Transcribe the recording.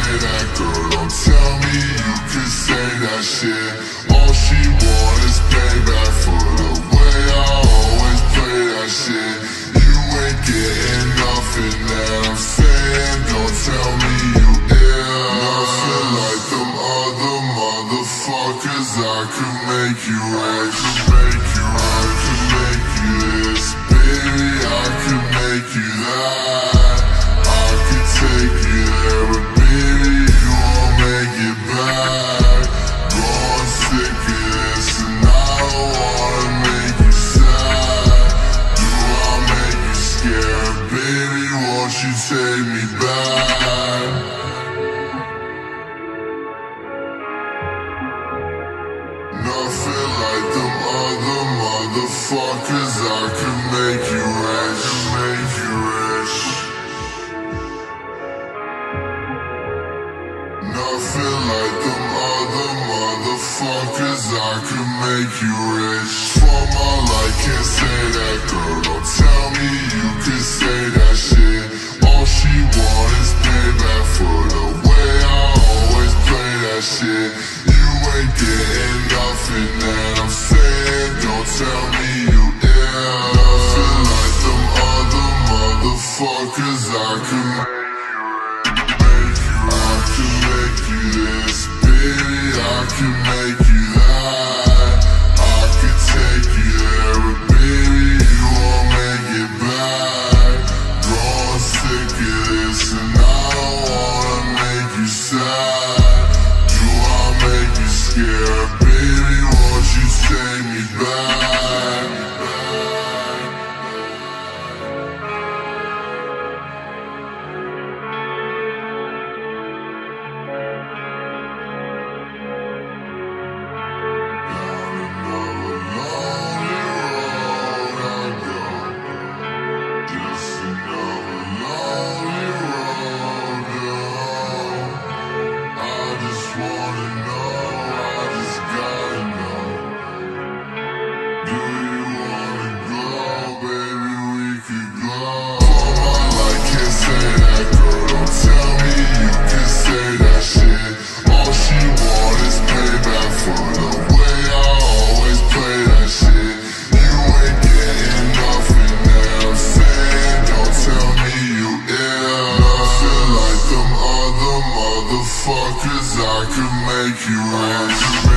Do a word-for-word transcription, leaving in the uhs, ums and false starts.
say that, girl, don't tell me you can say that shit. All she want is payback for the way I always play that shit. You ain't getting nothing that I'm saying, don't tell me you ill. Nothing like them other motherfuckers, I could make you rich. Make you, I could make you this, baby, I could make you that. I could take you there, but baby, you won't make it back. Growing sick of this, and I don't wanna make you sad. Do I make you scared? Baby, won't you take me back? Nothing like them other motherfuckers, I could make you rich, make you rich. Nothing like them other motherfuckers, I could make you rich. For my life, can't say that, girl, don't tell me you can say that shit. All she want is payback for the way I always play that shit. You ain't getting nothing that I'm saying, don't tell me you ill. Nothing like them other motherfuckers, I could make you, I could make you this, baby, I could make you that. I could take you there, but baby, you won't make it back. Growing sick of this, and I don't wanna make you sad. Do I make you scared? Baby, won't you take me back? Down another lonely road I go, just another lonely road to home. I just wanna know, I just gotta know. Do you wanna go, baby, we could go. For my life, can't say that, girl, don't tell me you can say that shit. All she want is payback for the way I always play that shit. You ain't getting nothing that I'm saying, don't tell me you ill. Nothing like them other motherfuckers, I could make you rich.